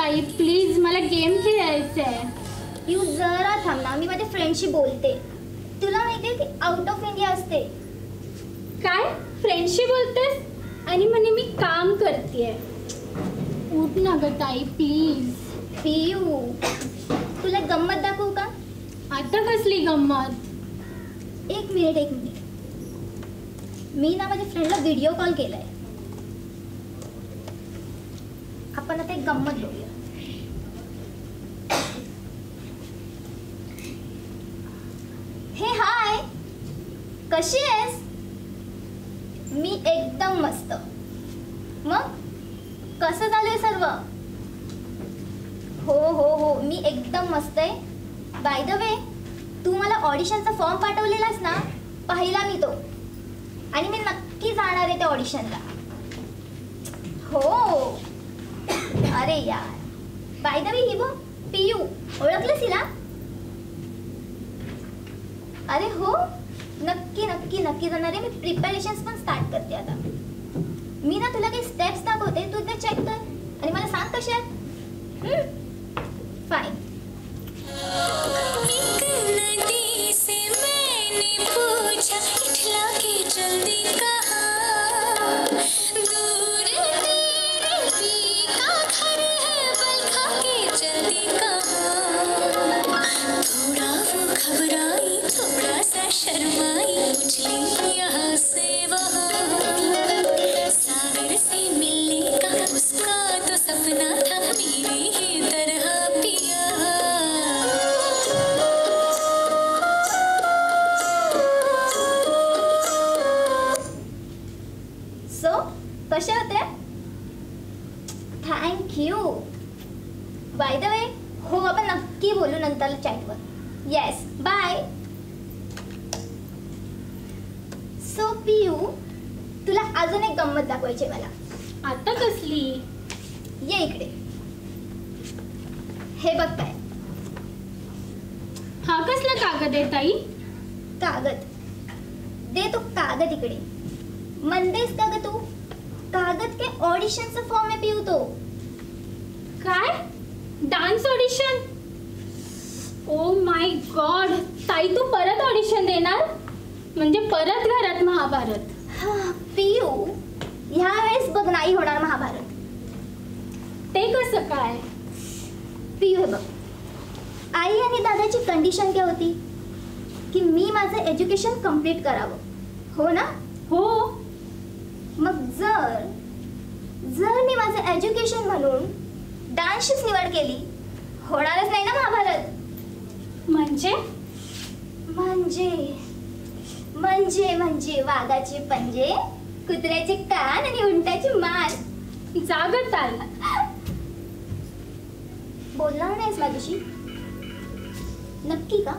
ताई प्लीज, मला गेम खेळायचा आहे. पिऊ जरा थांब ना, मी माझ्या फ्रेंडशी बोलते. तुला माहितीये ती आउट ऑफ इंडिया असते. काय फ्रेंडशी बोलतेस आणि म्हणे मी काम करतेय. उठ ना ग ताई प्लीज. पिऊ तुला गंमत दाखवू का? आता कसली गंमत? एक मिनिट. मी ना माझ्या फ्रेंडला व्हिडिओ कॉल केलाय. आपण आता एक गंमत बघूया. हे हाय, कशी आहेस? मी एकदम मस्त. मग कसं झालंय सर्व? हो मी एकदम मस्त आहे. बाय द वे, तू मला ऑडिशनचा फॉर्म पाठवलेलास ना, पाहिला मी तो. आणि मी नक्की जाणार आहे त्या ऑडिशनला. हो. अरे यार, बाय द वे ही बघ पियू, ओळखलंस हिला? अरे हो, नक्की जाणार आहे. मी प्रिपरेशन्स पण स्टार्ट करते आता. मी ना तुला काही स्टेप्स दाखवते, तू एकदा चेक कर आणि मला सांग कशा आहेत. फाईन. कशा होत्या? थँक्यू. बाय द वे, हो आपण नक्की बोलू नंतर चॅटवर. Yes, bye. सो पियू, तुला अजून एक गंमत दाखवायची मला. आता कसली? ये इकडे. हे बघ काय. हा कसला कागद आहे ताई? कागद दे. तो कागद इकडे. म्हणतेस का ग तू? कागद के ऑडिशनचा फॉर्म आहे पिऊ तो. काय? Dance audition? Oh my god ताई, तू परत ऑडिशन देणार? म्हणजे परत घरात महाभारत? पियू, ह्या वेळेस बघ नाही होणार महाभारत. ते कसं काय? पियू हे बघ, आई आणि दादाची कंडिशन काय होती की मी माझं एज्युकेशन कंप्लीट करावं. हो ना? हो. मग जर मी माझं एज्युकेशन म्हणून डान्सचीच निवड केली, होणारच नाही ना महाभारत. म्हणजे वाघाचे पंजे, कुत्र्याचे कान आणि उंटाची मान. जागत ताई. बोलणार नाहीस माझ्याशी? नक्की का?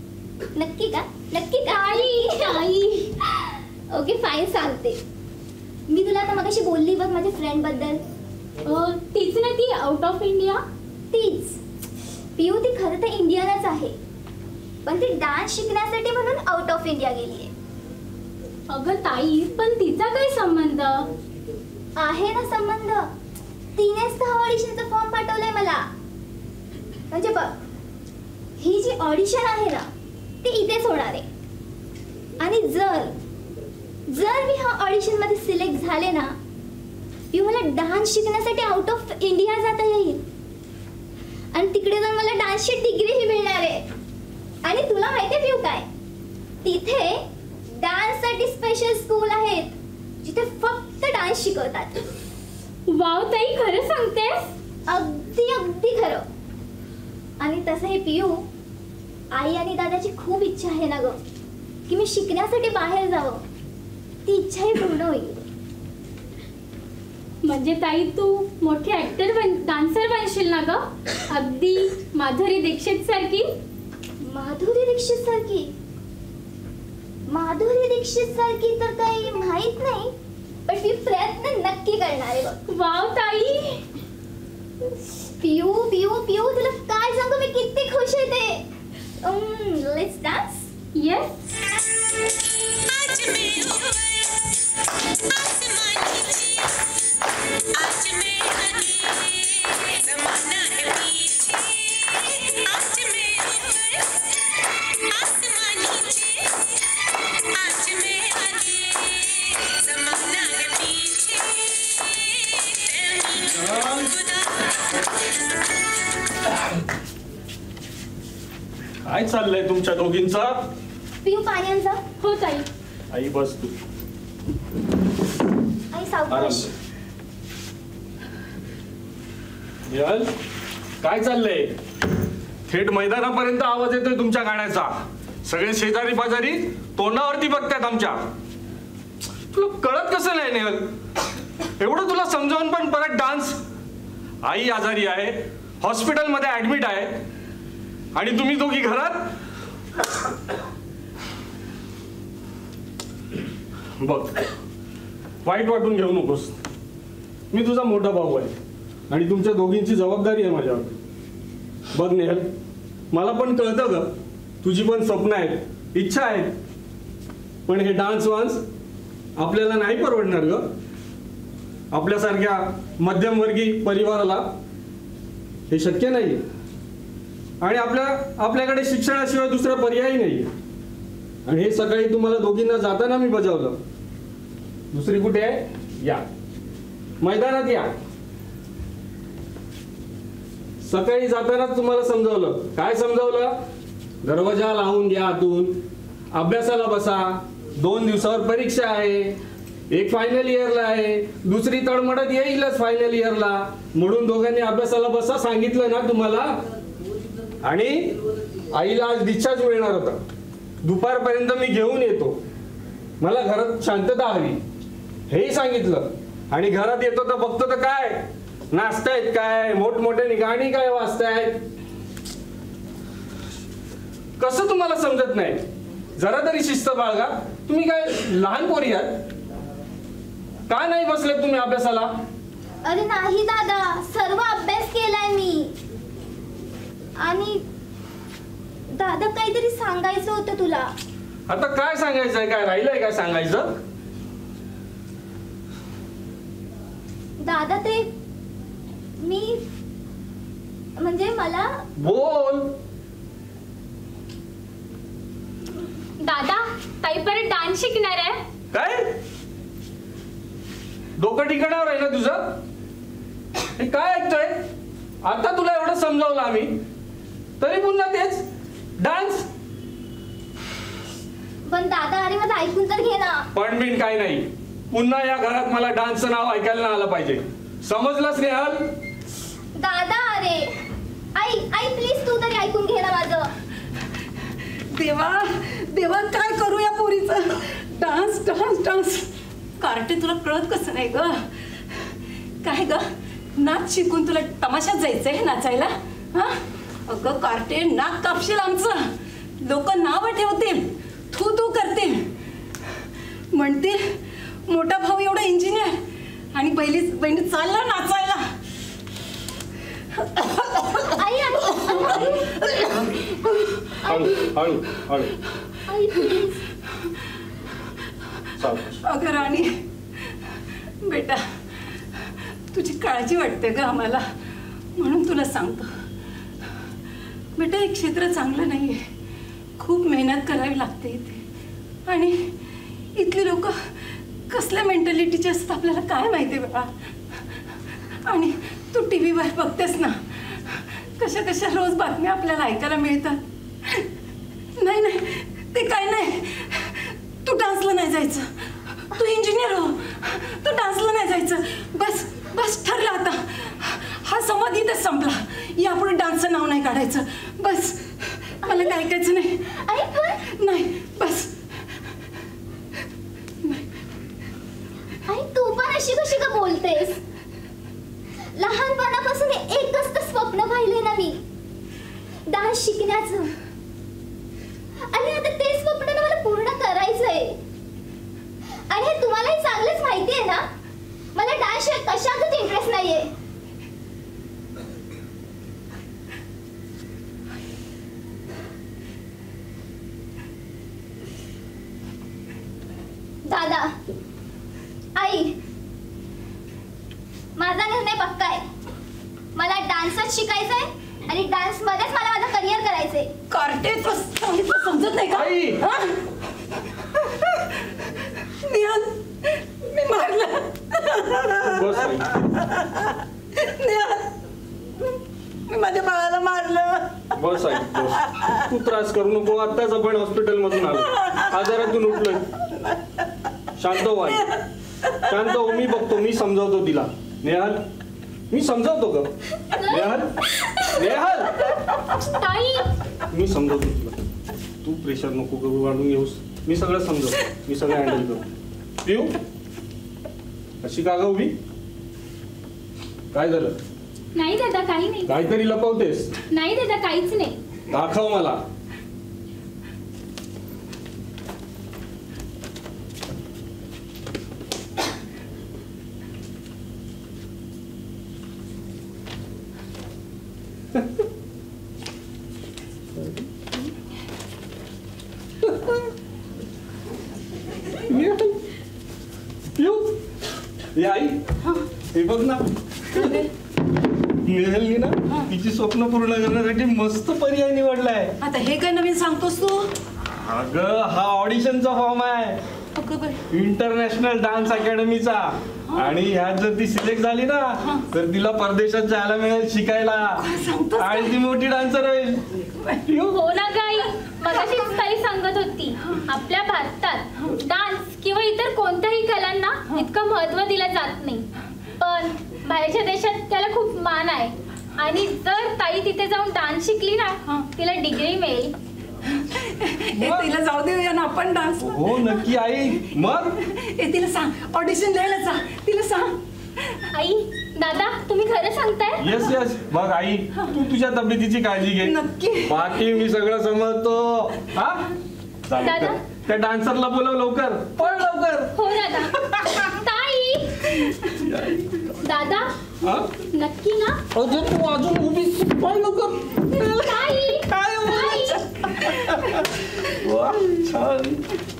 ताई. ओके फाईन, सांगते. मी तुला आता मगाशी बोलली बघ माझ्या फ्रेंड बद्दल. तीच ना ती आउट ऑफ इंडिया? तीच. पियू ती खरं तर इंडियालाच आहे, पण ती डान्स शिकण्यासाठी म्हणून आउट ऑफ इंडिया गेली आहे. अगं ताई, पण तिचा काय संबंध आहे ना संबंध. तिनेच तर ऑडिशनचा फॉर्म पाठवलाय मला. म्हणजे बघ, ही जी ऑडिशन आहे ना ती इथेच होणार आहे. आणि जर मी ह्या ऑडिशन मध्ये सिलेक्ट झाले ना, पियू मला डान्स शिकण्यासाठी आउट ऑफ इंडिया जाता येईल. आणि तिकडे जाऊन मला डान्सची डिग्रीही मिळणार आहे. आणि तुला माहितीये पियू काय, तिथे डान्ससाठी स्पेशल स्कूल आहेत जिथे फक्त डान्स शिकवतात. वाव ताई, खरं सांगतेस? अगदी खरं. आणि तसं हे पियू, आई आणि दादाची खूप इच्छा आहे ना ग की मी शिकण्यासाठी बाहेर जावं. ती इच्छाही पूर्ण होईल. म्हणजे ताई तू मोठी ऍक्टर डान्सर बनशील ना ग? अगदी माधुरी दीक्षित सारखी. माधुरी दीक्षित सारखी तर काही माहित नाही, पण मी प्रयत्न नक्की करणार आहे बघ. वाव ताई. पियू तुला काय सांगू, मी किती खुश आहे ते. Let's dance. येस. आज मैं काय चाललंय तुमच्या दोघींचा? पिऊ पाणी आण जा. हो ताई. आई बस तू. आई सावकाश. निहाल, काय चाललंय? थेट मैदानापर्यंत आवाज येतोय तुमच्या गाण्याचा. सगळे शेजारी पाजारी तोंडावरती बघतायत आमच्या. तुला कळत कसं नाही निहाल? एवढं तुला समजावून पण परत डान्स. आई आजारी आहे, हॉस्पिटलमध्ये ऍडमिट आहे आणि तुम्ही दोघी घरात. बघ, वाईट वाटून घेऊ नकोस. मी तुझा मोठा भाऊ आहे आणि तुमच्या दोघींची जबाबदारी आहे माझ्यावर. बघ नेहल, मला पण कळतं ग, तुझी पण स्वप्न आहेत, इच्छा आहेत, पण हे डान्स वान्स आपल्याला नाही परवडणार ग. आपल्यासारख्या मध्यमवर्गीय परिवाराला हे शक्य नाही आणि आपल्याकडे शिक्षणाशिवाय दुसरा पर्याय नाही. आणि हे सकाळी तुम्हाला दोघींना जाताना मी बजावलं. दुसरी कुठे आहे? या मैदानात या. सकाळी जातानाच तुम्हाला समजावलं. काय समजावलं? दरवाजा लावून घ्या आतून, अभ्यासाला बसा. 2 दिवसावर परीक्षा आहे, एक फायनल इयरला आहे, दुसरी तळमळत येईलच फायनल इयरला. म्हणून दोघांनी अभ्यासाला बसा सांगितलं ना तुम्हाला. आणि आईला आज डिस्चार्ज मिळणार होता. दुपारपर्यंत मी घेऊन येतो, मला घरात शांतता हवी हेही सांगितलं. आणि घरात येतो तर बघतो तर काय नाचतायत, काय मोठमोठ्याने गाणी काय वाजतायत. कसं तुम्हाला समजत नाही? जरा तरी शिस्त बाळगा. तुम्ही काय लहान पोरी आहात का? नाही बसले तुम्ही अभ्यासाला? अरे नाही दादा, सर्व अभ्यास केलाय मी. आणि दादा काहीतरी सांगायचं होतं तुला. आता काय सांगायचंय? काय राहिलंय काय सांगायचं? दादा ते मी म्हणजे मला. बोल. दादा, ताई परत डान्स शिकणार आहे. काय डोकं ठिकाणावर आहे ना तुझं? हे काय ऐकतोय? आता तुला एवढं समजावलं आम्ही तरी पुन्हा तेच डान्स. पण दादा अरे माझं ऐकून तर घे ना. पण बिन काय नाही. पुन्हा या घरात मला डान्सचं नाव ऐकायला नाही आलं पाहिजे. समजलंच नेहल? दादा अरे आई आई प्लीज तू तरी ऐकून घे ना माझं. देवा देवा, काय करू या पोरीचं? Dance dance dance. कार्टे तुला कळत कसं नाही ग? काय ग, नाच शिकून तुला तमाशात जायचंय नाचायला? हा अगं कार्टे, नाक कापशील आमचं. लोक नावं ठेवतील, थू थू करतील, म्हणतील मोठा भाऊ एवढा इंजिनियर आणि बहिणी चालला नाचायला. आई हळू हळू हळू. आई प्लीज. अगं राणी बेटा, तुझी काळजी वाटते ग आम्हाला, म्हणून तुला सांगतो. बेटा, हे क्षेत्र चांगलं नाही आहे. खूप मेहनत करावी लागते इथे आणि इथली लोक कसल्या मेंटॅलिटीचे असतात आपल्याला काय माहिती बेटा. आणि तू टी व्हीवर बघतेस ना कशा कशा रोज बातम्या आपल्याला ऐकायला मिळतात. नाही नाही, ते काय नाही. तू डान्सला नाही जायचं. तू इंजिनियर हो, तू डान्सला नाही जायचं. बस बस ठरलं आता. हा संवाद इथेच संपला. यापुढे डान्सचं नाव नाही काढायचं. बस, मला काय ऐकायचं नाही. नाही बस. आई तू पण अशी कशी का बोलतेस? लहानपणापासून एकच तर स्वप्न पाहिले ना मी, डान्स शिकण्याचं. आणि आता ते स्वप्न मला पूर्ण करायचंय. आणि हे तुम्हालाही चांगलंच माहिती आहे ना, मला डान्स शिवाय कशातच इंटरेस्ट नाहीये. दादा आई, माझा निर्णय पक्का आहे. मला डान्सच शिकायचंय आणि डान्स मध्येच मला माझं करिअर करायचंय. कार्टे, तू सांगितलं समजत नाही का? आई! निहाल, मी मारलं. बस आई. निहाल बस आई बस. तू त्रास करू नको. आत्ताच आपण हॉस्पिटल मधून आलो, आजारातून उठलोय. शांत हो आई, शांत हो. मी बघतो, मी समजावतो तिला. नेहाल, मी समजावतो का? नेहाल, नेहाल, ताई मी समजावतो तुला. तू प्रेशर नको करू, वाढून घेऊस. मी सगळं समजवतो, मी सगळं हँडल करतो. पिऊ, अशी का ग उभी? काय झालं? नाही दादा, काही नाही. काहीतरी लपवतेस. नाही दादा, काहीच नाही. दाखव मला. पिऊ, हे आई, हे बघ ना. नेहलनी ना तिची स्वप्न पूर्ण करण्यासाठी मस्त पर्याय निवडलाय. आता हे काय नवीन सांगतोस तू? अगं, हा ऑडिशनचा फॉर्म आहे अगं बाई. इंटरनॅशनल डान्स अकॅडमीचा. आणि ह्यात जर ती सिलेक्ट झाली ना तर तिला परदेशात जायला मिळेल शिकायला. सांगतोस आणि ती मोठी डान्सर होईल. पिऊ, हो ना गाई, मगाशीच ताई सांगत होती आपल्या भारतात डान्स किंवा इतर कोणत्याही कलांना इतकं महत्त्व दिलं जात नाही, पण बाहेरच्या देशात त्याला खूप मान आहे. आणि जर ताई तिथे जाऊन डान्स शिकली ना तिला डिग्री मिळेल. तिला जाऊ देऊया ना आपण डान्स. हो नक्की आई. मग तिला सांग ऑडिशन द्यायला जा. तिला सांग. आई, दादा, तुम्ही खरं सांगताय? Yes yes. बघ आई, तू तुझ्या तब्येतीची काळजी घे. नक्की. बाकी मी सगळं समजतो. हा चालेल. दादा? त्या डान्सरला बोलव लवकर, पळ लवकर. हो दादा. ताई, दादा, हा नक्की ना? अजून तू अजून उभी, पळ लवकर. ताई, काय ताई. वा, छान.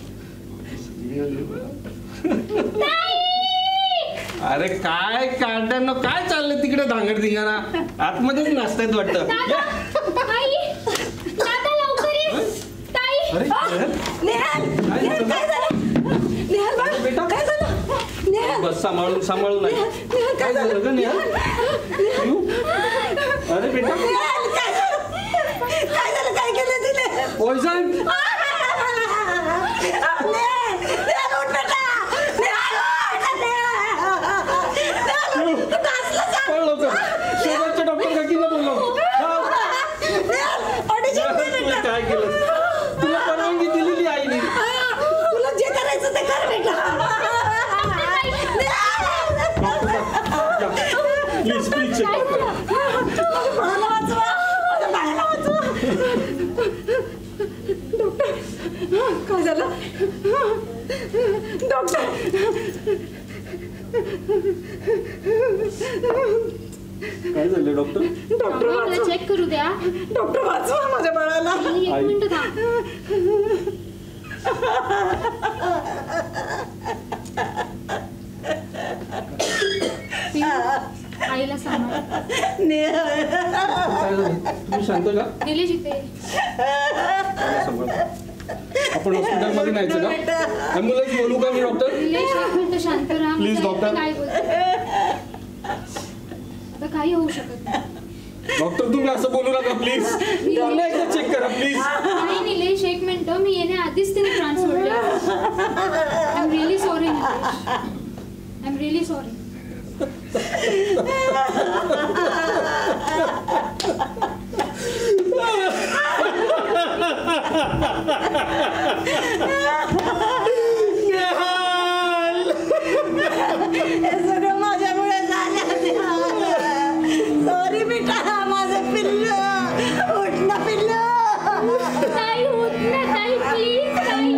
अरे काय काढण्यानं काय चाललंय तिकडे धांगड धिंगाणा? आतमध्येच नाचतायत वाटतं. दादा, आई, दादा लवकर ये. ताई. अरे नेहाल, काय नेहाल, झालं? काय झालं? नेहाल बाळ, बेटा? काय झालं? नेहाल, बस सांभाळून सांभाळून नाही. नेहाल, काय झालं ग नेहा? पिऊ? अरे बेटा, नेहाल, काय झालं? काय झालं? काय केलं तिने? पॉइझन. पळ लवकर. शेजारच्या डॉक्टर काकींना बोलव. तुला काय केलं? तुला परवानगी दिलेली आईने. तुला जे करायचं ते कर बेटा. प्लीज प्लीज चेक कर. मला वाचवा, माझ्या बाळाला वाचवा. डॉक्टर, काय झालं? डॉक्टर, काय झालं डॉक्टर? डॉक्टर मला वाचवा. चेक करू द्या. डॉक्टर वाचवा माझ्या बाळाला. एक आई. मिनिट थांब. आईला सांभाळ. काय झालं? तुम्ही शांत का? निलेश इथे. मला सांभाळ. आपण हॉस्पिटलमध्ये न्यायचं का? ॲम्ब्युलन्स बोलू का मी डॉक्टर? निलेश, एक मिनिट शांत राहा. मी Please, ऐकते doctor. काय बोलते. आता काही होऊ शकत नाही. डॉक्टर तुम्ही असं बोलू नका प्लीज. पुन्हा एकदा चेक करा प्लीज. नाही निलेश, एक मिनिट. मी येण्याआधीच तिने प्राण सोडले. I am really sorry Nilesh. I am really sorry. हे सगळं माझ्यामुळे झालं. सॉरी बेटा, माझं पिल्लू. उठ ना पिल्लू. ताई, होत ना ताई, प्लीज ताई.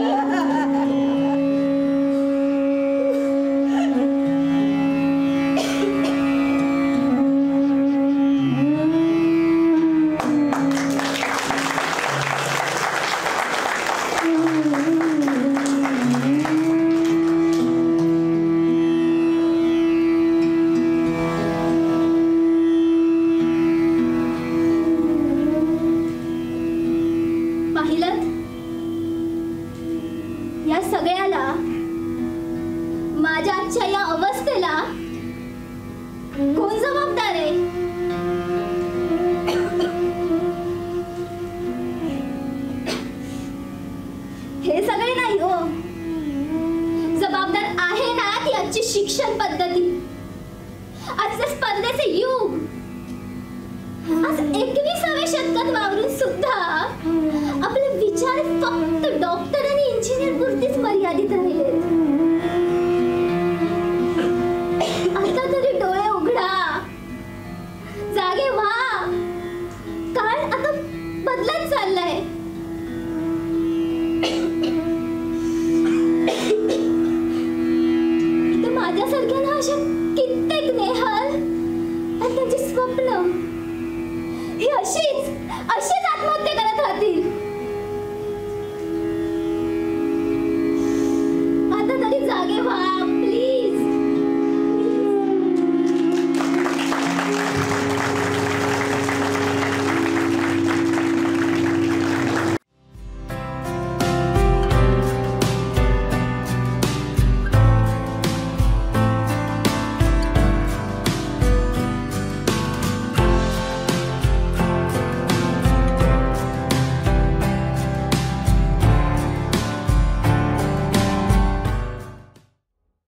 शतकात वावरून सुद्धा आपले विचार फक्त डॉक्टर आणि इंजिनियर पुरतीच मर्यादित राहिले. आता तरी डोळे उघडा, जागे व्हा. काळ आता बदलत चाललाय.